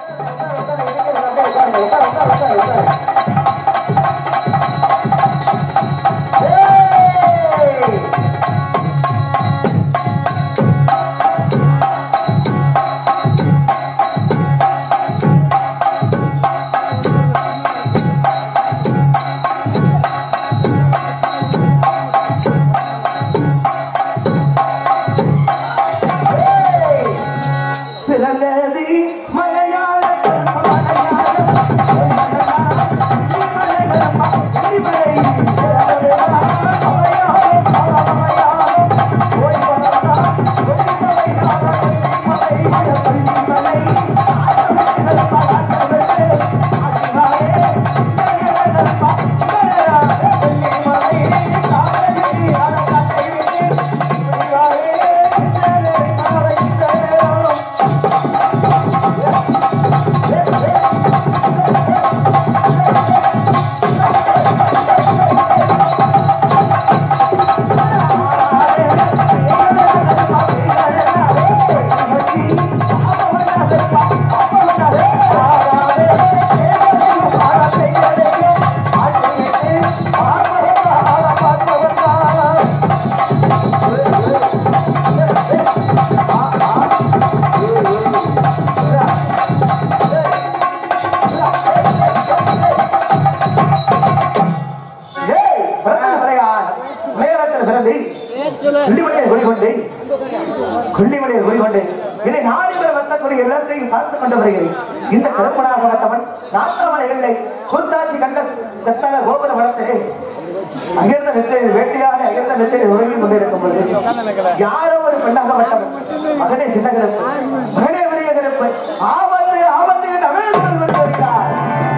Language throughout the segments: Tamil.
இந்த கருப்பனாகப்பட்டவன் நாத்தாமலைகளை கூத்தாட்சி கண்டன் தத்தக கோபுர வளர்த்தே அங்கிருந்த நெற்றில் வேட்டையாக அகிர்ந்த நெற்றில் உறங்கி கொண்டிருக்கும் பொழுது யாரோ ஒரு பெண்ணாகப்பட்டவன் மகனே சின்ன கருப்பு மகனே பெரிய கருப்பு ஆபத்து ஆபத்து என்று அவையில் வருகிறார்.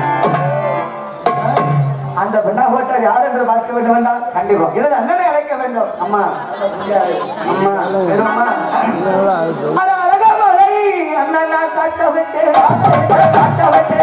அந்த பெண்ணாகப்பட்டவர் யார் என்று பார்க்க வேண்டும் என்றால் கண்டிப்பா எனது அண்ணனை அழைக்க வேண்டும். அம்மா அம்மா அம்மா அழகமலை அண்ணனா காட்டவிட்டு காட்டவிட்டு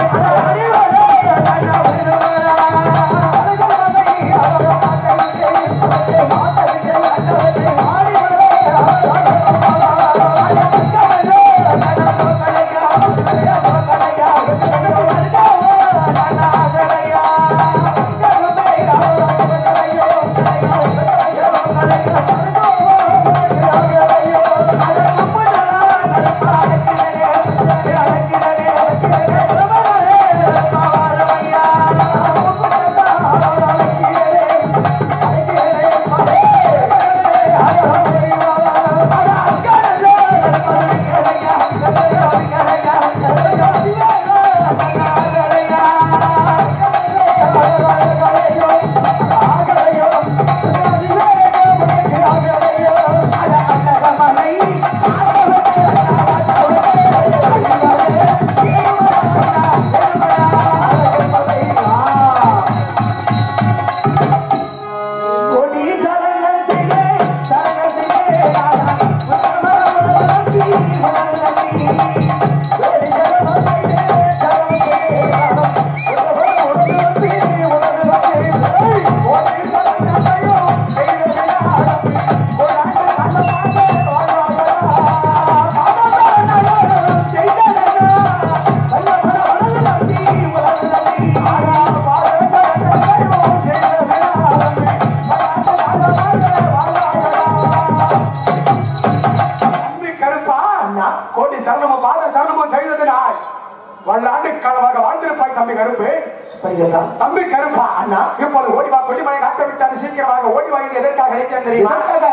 தம்பி கருப்பா அண்ணா இப்போது ஓடிவா கொடிமலை காட்ட விட்டாரு சீக்கிரமாக ஓடிவா என்று எதற்காக அழைத்தேன் தெரியுமா?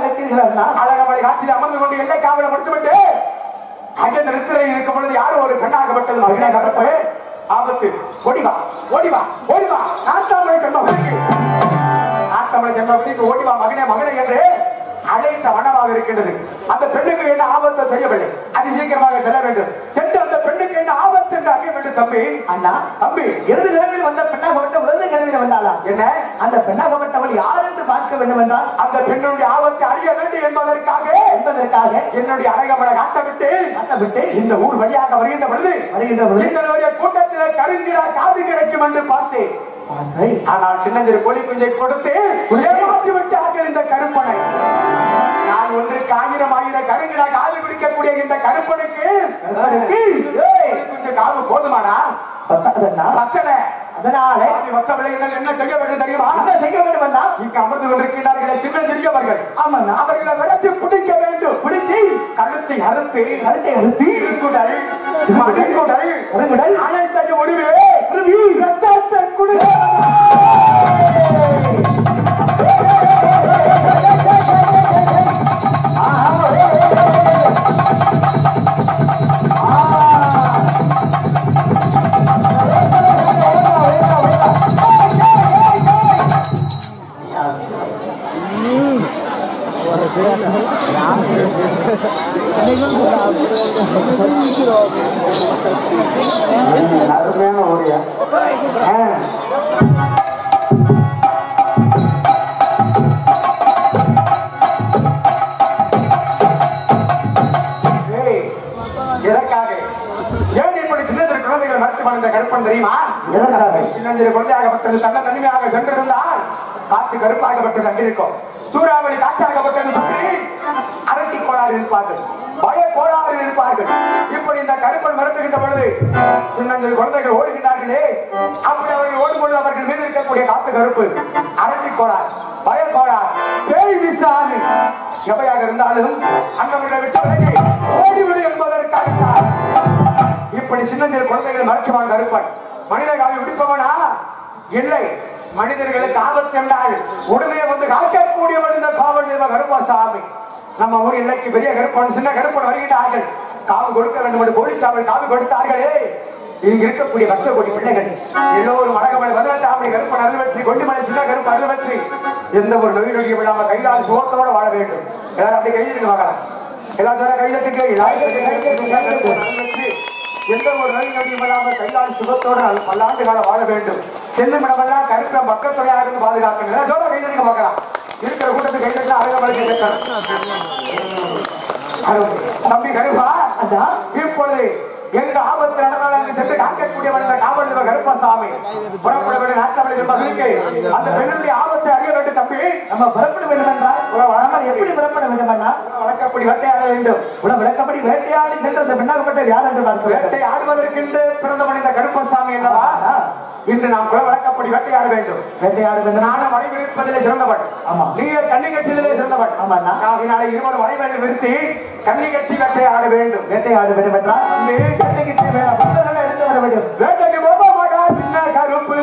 அழகமலை காட்சியில் அமர்ந்து கொண்டு எல்லை காவலை முடித்துவிட்டு அங்கே நிறுத்திரை இருக்கும் பொழுது யாரும் ஒரு பெண்ணாகப்பட்டது மகனே கருப்பு ஆபத்து ஓடிவா ஓடிவா ஓடிவா நாட்டாமலை ஜென்மபுரிக்கு நாட்டாமலை ஜென்மபுரிக்கு ஓடிவா மகனே மகனே என்று அழைத்த வனமாக இருக்கின்றது. அந்த பெண்ணுக்கு என்ன ஆபத்து தெரியவில்லை. அது சீக்கிரமாக செல்ல வேண்டும். சென்று அந்த பெண்ணுக்கு என்ன ஆபத்து என்று அறிய வேண்டும். தம்பி அண்ணா தம்பி இடது நிலவில் வந்த பெண்ணாகப்பட்ட வலது நிலவில் வந்தாளா என்ன? அந்த பெண்ணாகப்பட்டவள் யார் என்று பார்க்க வேண்டும் என்றால் அந்த பெண்ணுடைய ஆபத்தை அறிய வேண்டும் என்பதற்காக என்னுடைய அழகமலை காட்டவிட்டு இந்த ஊர் வழியாக வருகின்ற பொழுது எங்களுடைய கூட்டத்தில் கருங்கிடா காது கிடைக்கும் என்று பார்த்தேன். ஆனால் சின்னஞ்சிறு கோழி குஞ்சை கொடுத்து ஏமாற்றி விட்டார்கள் இந்த கருப்பனை. நான் ஒன்றுக்கு 1000 கருங்கிடா காது குடிக்கக்கூடிய இந்த கருப்பனுக்கு கொஞ்சம் பத்தாதா? பத்தாதண்ணா. பத்தல. அதனாலே மொத்த விளையாட்டுகள் என்ன செய்ய வேண்டும் தெரியுமா? என்ன செய்ய வேண்டும் அண்ணா? இங்கு அமர்ந்து கொண்டிருக்கிறார்களே சின்ன சிறியவர்கள், ஆமாண்ணா. அவர்களை விரட்டி பிடிக்க வேண்டும். பிடித்து கழுத்தை அறுத்து இருங்குடல் மடிங்குடல் அனைத்தையும் ஒருவே ரத்தத்தை குடிக்க. அருமையான ஓடியா. எதற்காக ஏன் இப்படி சின்னஞ்சிறு குழந்தைகள் மருத்துவ வாழ்ந்த கருப்பன் தெரியுமா? சின்னஞ்சிறு குழந்தையாகப்பட்டது தன்ன தனிமையாக சென்றிருந்தால் காத்து கருப்பாகப்பட்டு கண்டிருக்கும். சூறாவளி காற்றாகப்பட்டது சுற்றி அரட்டி கோளாறு இருப்பார்கள், பய கோளாறு இருப்பார்கள். இப்படி இந்த கருப்பன் மறுத்துகின்ற பொழுது சின்னஞ்சிறு குழந்தைகள் ஓடுகின்றார்களே, அப்படி அவர்கள் ஓடும்பொழுது அவர்கள் மீது இருக்கக்கூடிய காத்து கருப்பு, அரட்டி கோளாறு, பய கோளாறு, பேய் விசாரணை எவையாக இருந்தாலும் அந்தவர்களை விட்டு விலகி ஓடிவிடு என்பதற்காக இப்படி சின்னஞ்சிறு குழந்தைகள் மறைக்குவான் கருப்பன். மனித காவி விடுப்பவனா? இல்லை. மனிதர்களுக்கு ஆபத்து என்றால் உடனே வந்து காக்கக்கூடியவன் இந்த காவல் தெய்வ கருப்பசாமி. நம்ம ஊர் எல்லைக்கு பெரிய கருப்பன் சின்ன கருப்பன் வருகிறார்கள். காவு கொடுக்க வேண்டும் என்று கோழிச்சாவல் காவு கொடுத்தார்களே. இங்கு இருக்கக்கூடிய பக்த கோடி பிள்ளைகள் எல்லோரும் மடகமலை 18 ஆண்டு கருப்பன் அருள்வெற்றி, கொண்டிமலை சின்ன கருப்பு அருள்வெற்றி, எந்த ஒரு நோய் நொடியும் இல்லாமல் கைகால் சுகத்தோடு வாழ வேண்டும். எல்லாரும் அப்படி கைதிருக்கு மகளா, எல்லாரும் கைதட்டுக்கு எந்த ஒரு நோய் நொடியும் இல்லாமல் கைகால் சுகத்தோடு பல்லாண்டு காலம் வாழ வேண்டும். செல்லும் இடமெல்லாம் கருப்பை மக்கள் தொகையாக இருந்து பாதுகாக்கணும். ஜோர கைதட்டுக்க பார்க்கலாம். இருக்கிற கூட்டத்துக்கு கைதட்டா அழகமலை தம்பி கருப்பா, இப்பொழுது எங்க ஆபத்து நடந்தாலும் சென்று காக்கக்கூடியவர் இந்த காவல் தெய்வ கருப்பசாமி. புறப்பட வேண்டும் நாட்டமலை மகளுக்கு அந்த பெண்ணுடைய ஆபத்தை அறிய வேண்டும். தம்பி நம்ம புறப்பட வேண்டும் என்றால் எப்படி புறப்பட வேண்டும் என்றால் வழக்கப்படி வேட்டையாட வேண்டும். விளக்கப்படி வேட்டையாடி சென்று அந்த பெண்ணாகப்பட்ட யார் என்று பார்க்க வேட்டை ஆடுவதற்கென்று பிறந்தவன் இந்த கருப்பசாமி அல்லவா? இன்று நாம் குல வழக்கப்படி வேட்டையாட வேண்டும். வேட்டையாட வேண்டும். நானும் வலை விரிப்பதிலே சிறந்தவன். ஆமா. நீங்கள் கண்ணி கட்டியதிலே சிறந்தவன். ஆமா. நாவினாலே இருவர் வலைகளை விரித்து கண்ணி கட்டி வேட்டையாட வேண்டும். வேட்டையாட வேண்டும் என்றால் கண்ணி கட்டி பக்தர்களை எடுத்து வர வேண்டும். வேட்டைக்கு போக மாட்டா சின்ன கருப்பு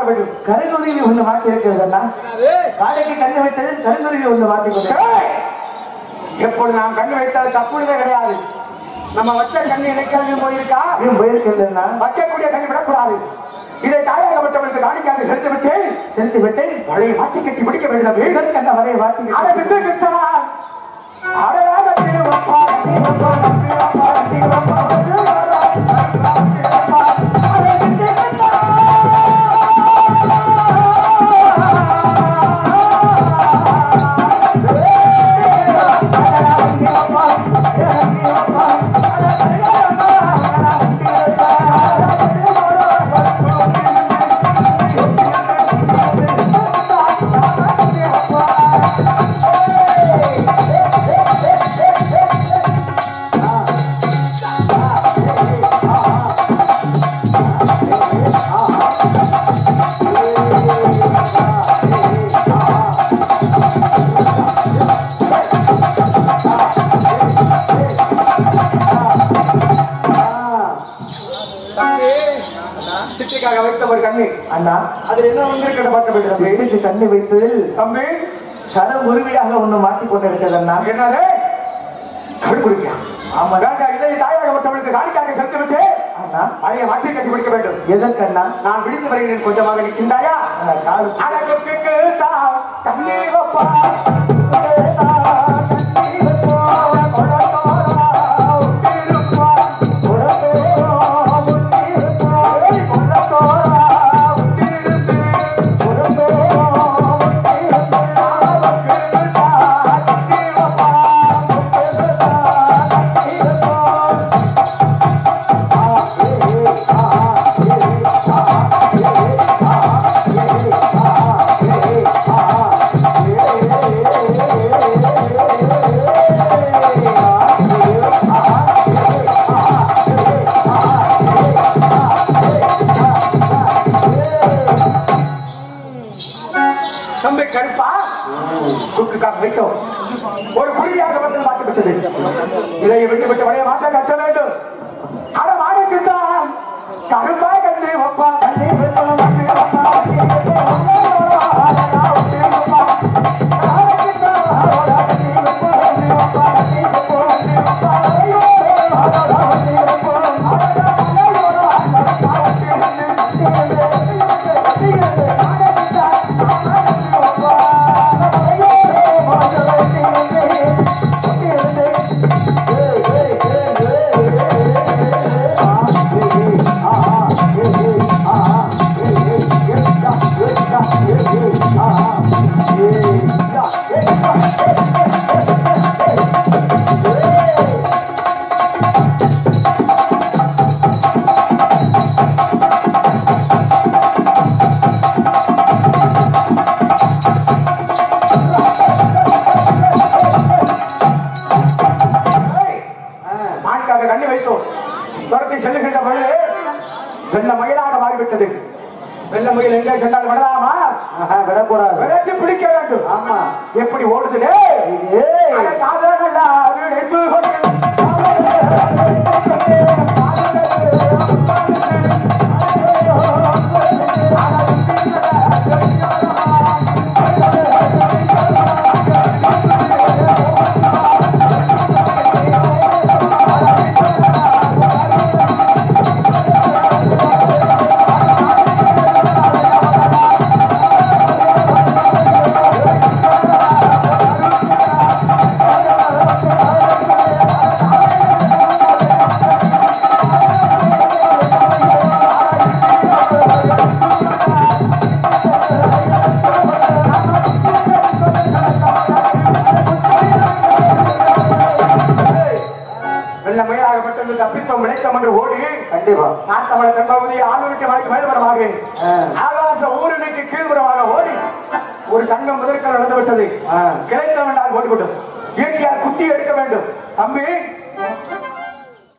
பார்க்க வேண்டும். கருங்குருவி ஒன்று மாட்டி இருக்கிறது அண்ணா. காடைக்கு கண்ணு வைத்தது கருங்குருவி ஒன்று மாட்டி கொண்டு. எப்பொழுது நாம் கண்ணு வைத்தால் தப்புனதே கிடையாது. நம்ம வச்ச கண்ணு இணைக்கிறது போயிருக்கா போயிருக்கிறதுன்னா வைக்கக்கூடிய கண்ணு விடக்கூடாது. இதை தாயாகப்பட்டவர்களுக்கு காணிக்காக செலுத்தி விட்டு வலையை மாட்டி கட்டி பிடிக்க வேண்டும். இதற்கென்ன வலையை மாட்டி அதை விட்டு விட்டால் அழகாக திருவப்பா சிட்டிக்காக வைத்த ஒரு கண்ணு அண்ணா. அதுல என்ன வந்திருக்கிற பார்க்க கண்ணு வைத்து தம்பி கருங்குருவியாக ஒன்று மாட்டி கொண்டிருக்கிறது அண்ணா. என்னது கருங்குருவியா? ஆமா. இதை தாயாகப்பட்டவர்களுக்கு காணிக்காக செலுத்தி விட்டு அண்ணா வலையை மாற்றி கட்டி பிடிக்க வேண்டும். எதற்கண்ணா? நான் விடுத்து வருகிறேன், கொஞ்சமாக நிற்கின்றாயா? அழகுக்கு கண்ணீர் வைப்பா வைத்தோம். ஒரு குடியாக வந்து மாற்றப்பட்டது. இதை விட்டுவிட்டு வரைய மாற்ற கட்ட வேண்டும். அட மாடிக்குத்தான் கருப்பாய் கண்ணி ஒப்பா கண்ணி பிடிக்க வேண்டும். ஆமா, எப்படி ஓடுது ஒரு சங்கம் முதற்க நடந்து விட்டது. கிளைத்தவன் ஓடிவிட்டது. இயற்கையார் குத்தி எடுக்க வேண்டும். தம்பி